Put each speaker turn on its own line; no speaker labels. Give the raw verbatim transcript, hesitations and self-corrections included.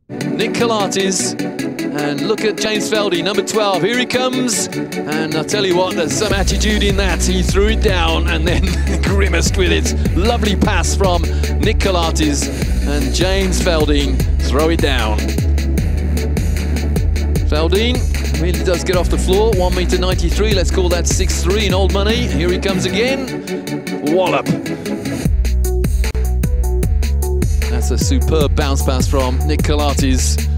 Nick Calathes, and look at James Feldy, number twelve, here he comes, and I'll tell you what, there's some attitude in that. He threw it down and then grimaced with it. Lovely pass from Nick Calathes, and James Felding throw it down. Felding really does get off the floor, one meter ninety-three, let's call that six three in old money. Here he comes again, wallop. That's a superb bounce pass from Nick Calathes.